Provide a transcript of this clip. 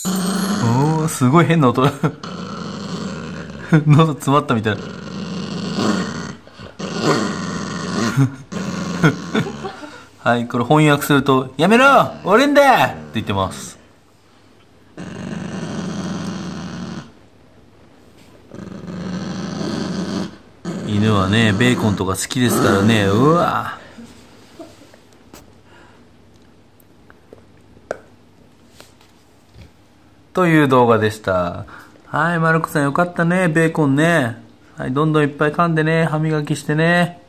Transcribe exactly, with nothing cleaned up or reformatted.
おー、すごい変な音。喉詰まったみたいな。はい、これ翻訳すると、やめろ俺んだって言ってます。犬はね、ベーコンとか好きですからね、うわという動画でした。はい、マルコさんよかったね、ベーコンね。はい、どんどんいっぱい噛んでね、歯磨きしてね。